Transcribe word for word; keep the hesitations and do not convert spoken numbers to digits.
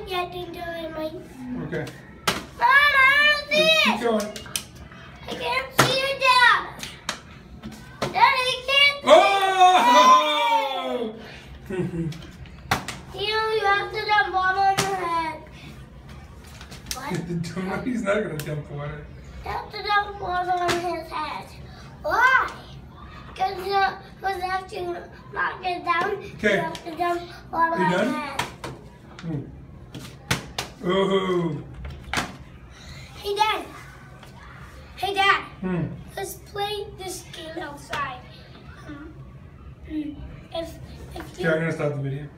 yet until I might. Okay. Mom, I don't see Keep it. going. I can't see it, Dad. Dad, I can't see Oh! it. You know, you have to dump water on your head. What? He's not going to dump water. You have to dump water on his head. Why? Because uh, after you knock it down, okay. you have to dump water Are you on done? his head. Mm. Oh. Hey, Dad. Hey, Dad. Hmm. Let's play this game outside. Um, if, if you... Okay, I'm going to stop the video.